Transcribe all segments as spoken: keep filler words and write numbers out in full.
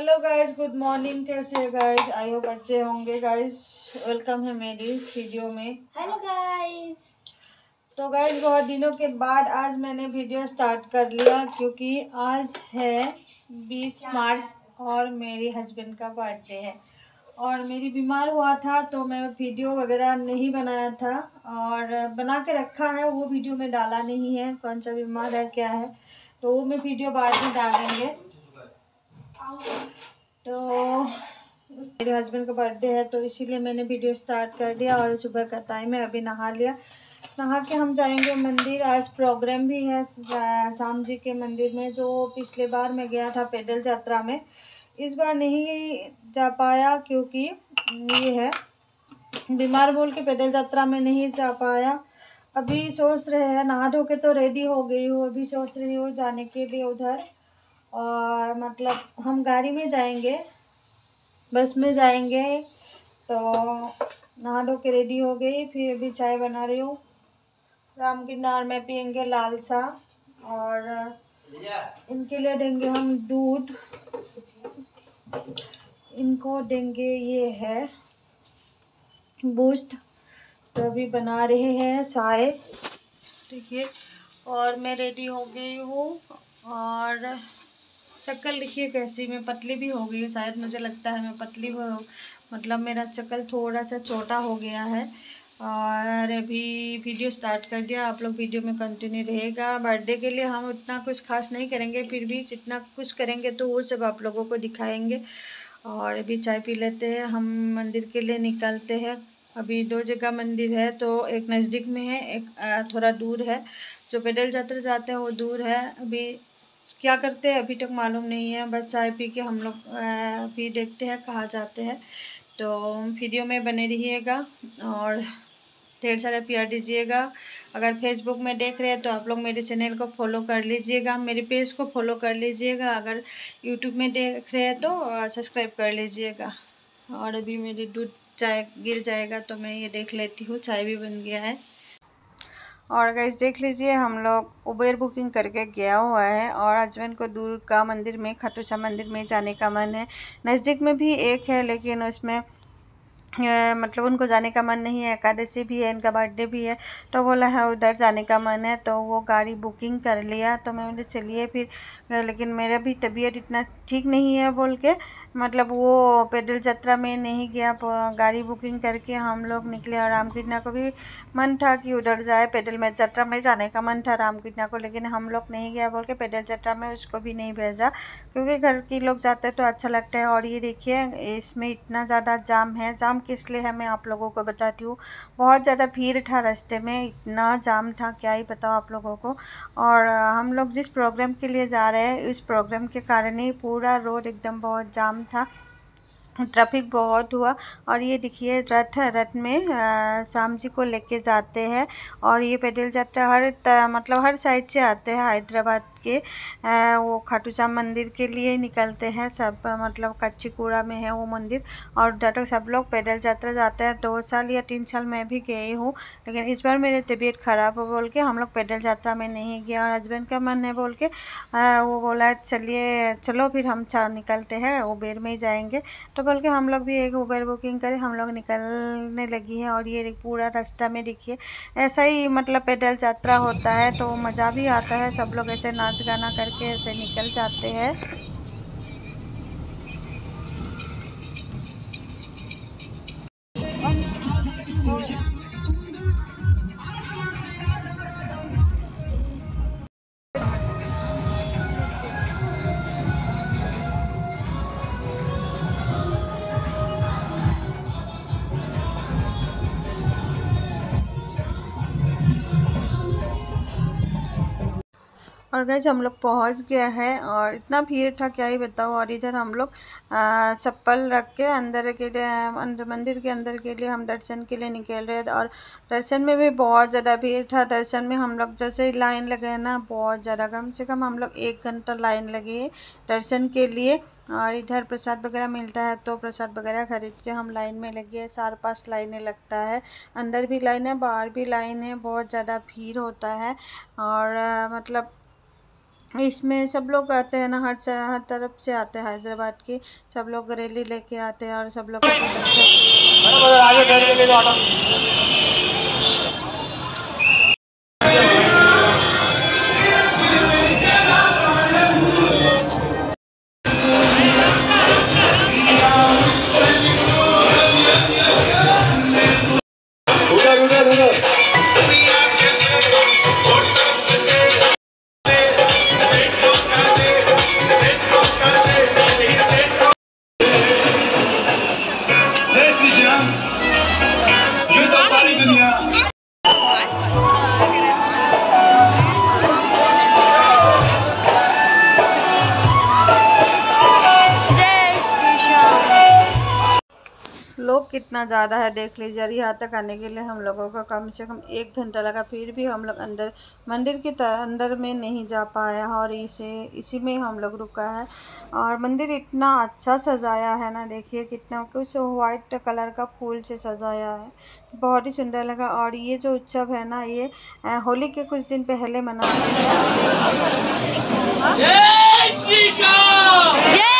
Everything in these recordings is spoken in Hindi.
Hello guys, good morning. कैसे है गाइस? आई होप अच्छे होंगे गाइस। वेलकम है मेरी वीडियो में। Hello guys. तो गाइस, बहुत दिनों के बाद आज मैंने वीडियो स्टार्ट कर लिया क्योंकि आज है बीस मार्च और मेरे हस्बैंड का बर्थडे है और मेरी बीमार हुआ था तो मैं वीडियो वगैरह नहीं बनाया था और बना के रखा है, वो वीडियो में डाला नहीं है। कौन सा बीमार है क्या है तो वो मैं वीडियो बाद में डालेंगे। तो मेरे हस्बैंड का बर्थडे है तो इसीलिए मैंने वीडियो स्टार्ट कर दिया और सुबह का टाइम है, अभी नहा लिया। नहा के हम जाएंगे मंदिर। आज प्रोग्राम भी है शाम जी के मंदिर में, जो पिछले बार मैं गया था पैदल यात्रा में। इस बार नहीं जा पाया क्योंकि ये है बीमार बोल के पैदल यात्रा में नहीं जा पाया। अभी सोच रहे हैं, नहा धो के तो रेडी हो गई हूँ, अभी सोच रही हूँ जाने के लिए उधर। और मतलब हम गाड़ी में जाएंगे, बस में जाएंगे। तो नहा धो के रेडी हो गई, फिर अभी चाय बना रही हूँ। राम किनार में पियेंगे लाल सा और इनके लिए देंगे हम दूध, इनको देंगे ये है बूस्ट। तो अभी बना रहे हैं चाय, देखिए। और मैं रेडी हो गई हूँ और शक्ल देखिए कैसी, मैं पतली भी हो गई हूँ। शायद मुझे लगता है मैं पतली हो, मतलब मेरा शक्ल थोड़ा सा छोटा हो गया है। और अभी वीडियो स्टार्ट कर दिया, आप लोग वीडियो में कंटिन्यू रहेगा। बर्थडे के लिए हम उतना कुछ खास नहीं करेंगे, फिर भी जितना कुछ करेंगे तो वो सब आप लोगों को दिखाएंगे। और अभी चाय पी लेते हैं, हम मंदिर के लिए निकलते हैं। अभी दो जगह मंदिर है, तो एक नज़दीक में है, एक थोड़ा दूर है। जो पैदल यात्रा जाते हैं वो दूर है। अभी क्या करते हैं अभी तक मालूम नहीं है, बस चाय पी के हम लोग भी देखते हैं कहाँ जाते हैं। तो वीडियो में बने रहिएगा और ढेर सारा प्यार दीजिएगा। अगर फेसबुक में देख रहे हैं तो आप लोग मेरे चैनल को फॉलो कर लीजिएगा, मेरे पेज को फॉलो कर लीजिएगा। अगर यूट्यूब में देख रहे हैं तो सब्सक्राइब कर लीजिएगा। और अभी मेरी दूध चाय गिर जाएगा तो मैं ये देख लेती हूँ, चाय भी बन गया है। और गाइस देख लीजिए, हम लोग उबेर बुकिंग करके गया हुआ है और हस्बैंड को दूर का मंदिर में, खाटू श्याम मंदिर में जाने का मन है। नज़दीक में भी एक है लेकिन उसमें आ, मतलब उनको जाने का मन नहीं है, एकादशी भी है, इनका बर्थडे भी है, तो बोला है उधर जाने का मन है। तो वो गाड़ी बुकिंग कर लिया, तो मैं बोले चलिए फिर। लेकिन मेरा भी तबीयत इतना ठीक नहीं है बोल के, मतलब वो पैदल यात्रा में नहीं गया। गाड़ी बुकिंग करके हम लोग निकले और रामकृष्णा को भी मन था कि उधर जाए, पैदल में यात्रा में जाने का मन था रामकृष्णा को, लेकिन हम लोग नहीं गया बोल के पैदल यात्रा में उसको भी नहीं भेजा, क्योंकि घर के लोग जाते हैं तो अच्छा लगता है। और ये देखिए, इसमें इतना ज़्यादा जाम है। जाम किस लिए है मैं आप लोगों को बताती हूँ। बहुत ज़्यादा भीड़ था रास्ते में, इतना जाम था क्या ही बताओ आप लोगों को। और हम लोग जिस प्रोग्राम के लिए जा रहे हैं, इस प्रोग्राम के कारण ही पूरा रोड एकदम बहुत जाम था, ट्रैफिक बहुत हुआ। और ये देखिए रथ है, रथ में श्याम जी को लेके जाते हैं। और ये पैदल यात्रा हर मतलब हर साइड से आते हैं, हैदराबाद के आ, वो खाटू श्याम मंदिर के लिए निकलते हैं सब, मतलब कच्ची कूड़ा में है वो मंदिर। और उधर तक सब लोग पैदल यात्रा जाते हैं। दो साल या तीन साल मैं भी गई हूँ, लेकिन इस बार मेरी तबीयत ख़राब हो बोल के हम लोग पैदल यात्रा में नहीं गए। और हस्बैंड का मन है बोल के आ, वो बोला चलिए चलो फिर हम निकलते हैं, उबेर में ही जाएंगे। तो बोल के हम लोग भी एक उबर बुकिंग करें, हम लोग निकलने लगी हैं। और ये पूरा रास्ता में देखिए ऐसा ही मतलब पैदल यात्रा होता है तो मज़ा भी आता है, सब लोग ऐसे नाच गाना करके ऐसे निकल जाते हैं। और गाइस हम लोग पहुंच गया है और इतना भीड़ था क्या ही बताओ। और इधर हम लोग चप्पल रख के अंदर के लिए, अंदर मंदिर के अंदर के लिए हम दर्शन के लिए निकल रहे। और दर्शन में भी बहुत ज़्यादा भीड़ था। दर्शन में हम लोग जैसे ही लाइन लगे ना, बहुत ज़्यादा, कम से कम हम लोग एक घंटा लाइन लगे दर्शन के लिए। और इधर प्रसाद वगैरह मिलता है तो प्रसाद वगैरह खरीद के हम लाइन में लगे। चार पांच लाइनें लगता है, अंदर भी लाइन है, बाहर भी लाइन है, बहुत ज़्यादा भीड़ होता है। और आ, मतलब इसमें सब लोग आते हैं ना, हर हर तरफ से आते हैं हैदराबाद के, सब लोग रैली लेके आते हैं और सब लोग लोग कितना ज़्यादा है देख लीजिए। और यहाँ तक आने के लिए हम लोगों का कम से कम एक घंटा लगा, फिर भी हम लोग अंदर मंदिर के अंदर में नहीं जा पाया और इसे इसी में हम लोग रुका है। और मंदिर इतना अच्छा सजाया है ना, देखिए कितना कुछ वाइट कलर का फूल से सजाया है, बहुत ही सुंदर लगा। और ये जो उत्सव है ना, ये होली के कुछ दिन पहले मनाते हैं। जय श्री राम,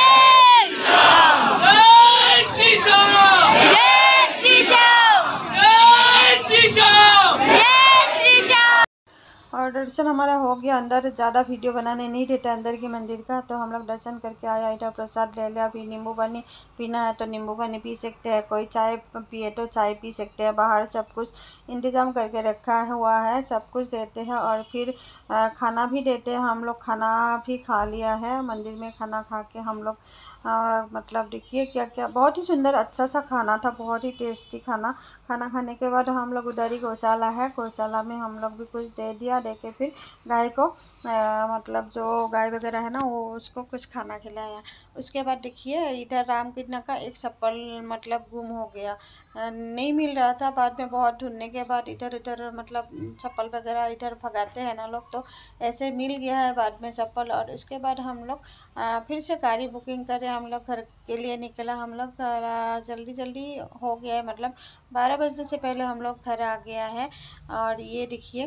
जय श्री राम, जय श्री राम, जय श्री राम, जय श्री राम, जय श्री राम। और दर्शन हमारा हो गया। अंदर ज़्यादा वीडियो बनाने नहीं देता अंदर के मंदिर का, तो हम लोग दर्शन करके आया, इधर प्रसाद ले लिया। फिर नींबू पानी पीना है तो नींबू पानी पी सकते हैं, कोई चाय पिए तो चाय पी सकते हैं। बाहर सब कुछ इंतज़ाम करके रखा हुआ है, सब कुछ देते हैं। और फिर खाना भी देते हैं, हम लोग खाना भी खा लिया है। मंदिर में खाना खा के हम लोग आ, मतलब देखिए क्या क्या बहुत ही सुंदर अच्छा सा खाना था, बहुत ही टेस्टी खाना। खाना खाने के बाद हम लोग उधर ही गौशाला है, गौशाला में हम लोग भी कुछ दे दिया, दे के फिर गाय को आ, मतलब जो गाय वगैरह है ना, वो उसको कुछ खाना खिलाया। उसके बाद देखिए इधर रामकृष्ण का एक चप्पल मतलब गुम हो गया, नहीं मिल रहा था। बाद में बहुत ढूंढने के बाद इधर उधर मतलब चप्पल वगैरह इधर भगाते हैं ना लोग, तो ऐसे मिल गया है बाद में चप्पल। और उसके बाद हम लोग फिर से गाड़ी बुकिंग करें, हम लोग घर के लिए निकला। हम लोग जल्दी जल्दी हो गया है, मतलब बारह बजने से पहले हम लोग घर आ गया है। और ये देखिए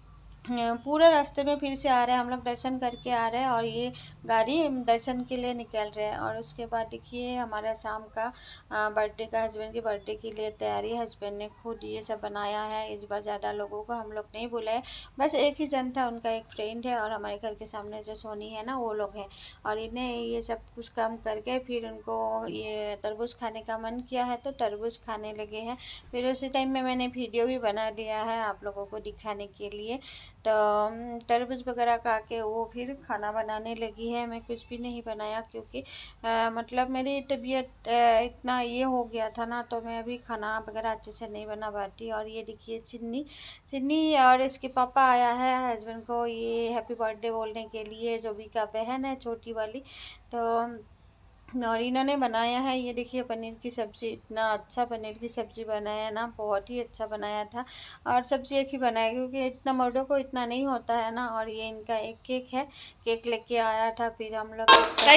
पूरा रास्ते में फिर से आ रहे हैं, हम लोग दर्शन करके आ रहे हैं और ये गाड़ी दर्शन के लिए निकल रहे हैं। और उसके बाद देखिए हमारा शाम का बर्थडे का, हस्बैंड के बर्थडे के लिए तैयारी, हस्बैंड ने खुद ये सब बनाया है। इस बार ज़्यादा लोगों को हम लोग नहीं बुलाए, बस एक ही जन था, उनका एक फ्रेंड है और हमारे घर के सामने जो सोनी है ना, वो लोग हैं। और इन्हें ये सब कुछ काम करके फिर उनको ये तरबूज खाने का मन किया है तो तरबूज खाने लगे हैं। फिर उसी टाइम में मैंने वीडियो भी बना लिया है आप लोगों को दिखाने के लिए। तो तरबूज वगैरह खा के वो फिर खाना बनाने लगी है। मैं कुछ भी नहीं बनाया क्योंकि आ, मतलब मेरी तबीयत इतना ये हो गया था ना, तो मैं अभी खाना वगैरह अच्छे से नहीं बना पाती। और ये देखिए चिन्नी चिन्नी और इसके पापा आया है हस्बैंड को ये हैप्पी बर्थडे बोलने के लिए, जो भी का बहन है छोटी वाली। तो और इन्होंने बनाया है, ये देखिए पनीर की सब्ज़ी, इतना अच्छा पनीर की सब्ज़ी बनाया है ना, बहुत ही अच्छा बनाया था। और सब्ज़ी एक ही बनाया क्योंकि इतना मर्दों को इतना नहीं होता है ना। और ये इनका एक केक है, केक लेके आया था, फिर हम लोग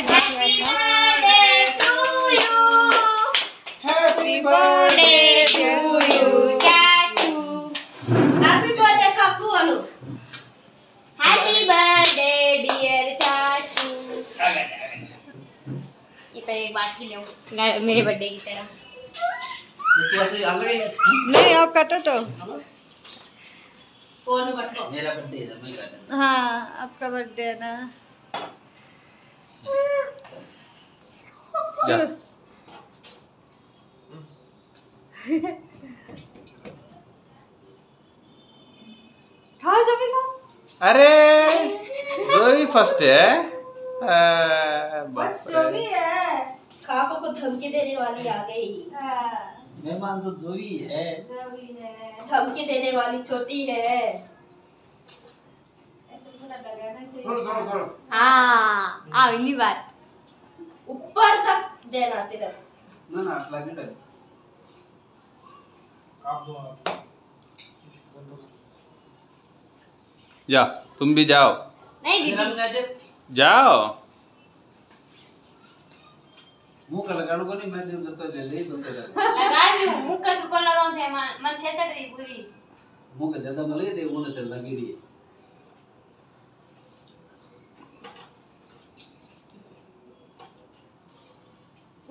एक बात मेरे बर्थडे की तरह नहीं, आप काटो तो कौन बर्थडे? मेरा बर्थडे है, मैं काटूंगा। हाँ आपका बर्थडे है ना। खाओ सभी को। अरे जो भी फर्स्ट है, बस जो भी है। खाको को धमकी देने वाली आ गई। मेहमान तो जो भी है, जो भी है धमकी देने वाली छोटी है। ऐसे पूरा लगाना चाहिए। हाँ आ इन्हीं बात ऊपर तक देना तिलक ना ना अटला के डर आप दो आप जा, तुम भी जाओ। नहीं दीदी जाओ। मुंह का लगाड़ो को नहीं, मैं जब जब तक ले ले तो तेरा लगा लूं मुंह का को लगाऊं थे मन थे तड़ी पूरी मुंह का ज्यादा न लगे ते वो न चल लगी दी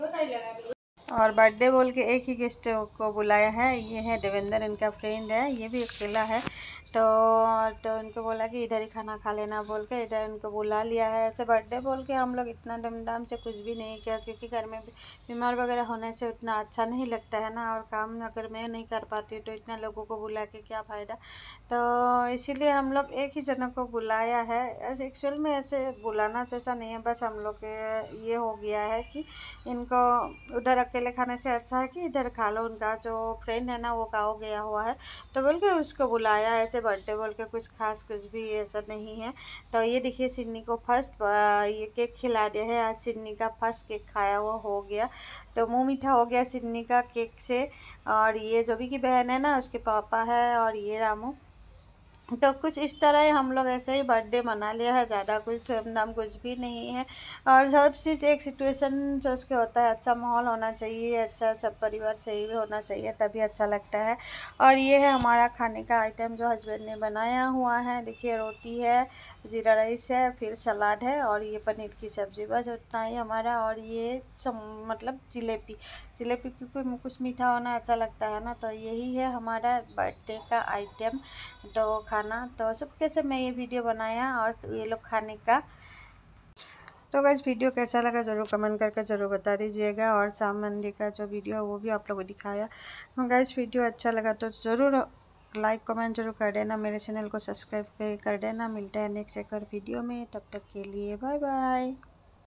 और बर्थडे बोल के एक ही गेस्ट को बुलाया है, ये है देवेंद्र, इनका फ्रेंड है, ये भी अकेला है। तो तो इनको बोला कि इधर ही खाना खा लेना बोल के इधर इनको बुला लिया है। ऐसे बर्थडे बोल के हम लोग इतना धूमधाम से कुछ भी नहीं किया, क्योंकि घर में बीमार वगैरह होने से उतना अच्छा नहीं लगता है ना, और काम अगर मैं नहीं कर पाती तो इतना लोगों को बुला के क्या फ़ायदा। तो इसीलिए हम लोग एक ही जनों को बुलाया है। एक्चुअल में ऐसे बुलाना जैसा नहीं है, बस हम लोग ये हो गया है कि इनको उधर अकेले खाने से अच्छा है कि इधर खा लो। उनका जो फ्रेंड है ना वो गाँव गया हुआ है, तो बोल के उसको बुलाया। ऐसे बर्थडे बोल के कुछ खास कुछ भी ऐसा नहीं है। तो ये देखिए सिन्नी को फर्स्ट ये केक खिला दिया है। आज सिन्नी का फर्स्ट केक खाया हुआ हो गया, तो मुँह मीठा हो गया सिन्नी का केक से। और ये जो भी की बहन है ना उसके पापा है, और ये रामू। तो कुछ इस तरह ही हम लोग ऐसे ही बर्थडे मना लिया है, ज़्यादा कुछ धूमधाम कुछ भी नहीं है। और हर चीज़ एक सिचुएशन जो उसके होता है, अच्छा माहौल होना चाहिए, अच्छा सब परिवार सही होना चाहिए, तभी अच्छा लगता है। और ये है हमारा खाने का आइटम जो हस्बैंड ने बनाया हुआ है। देखिए रोटी है, ज़ीरा राइस है, फिर सलाद है, और ये पनीर की सब्ज़ी, बस उतना ही हमारा। और ये सम मतलब जलेबी जलेबी क्योंकि कुछ मीठा होना अच्छा लगता है ना, तो यही है हमारा बर्थडे का आइटम तो खाना। तो सबके से मैं ये वीडियो बनाया और ये लोग खाने का। तो गाइस वीडियो कैसा लगा ज़रूर कमेंट करके ज़रूर बता दीजिएगा। और शाम मंदिर का जो वीडियो है वो भी आप लोगों को दिखाया। गाइस वीडियो अच्छा लगा तो ज़रूर लाइक कमेंट जरूर कर देना, मेरे चैनल को सब्सक्राइब कर देना। मिलता है नेक्स्ट एक और वीडियो में, तब तक के लिए बाय बाय।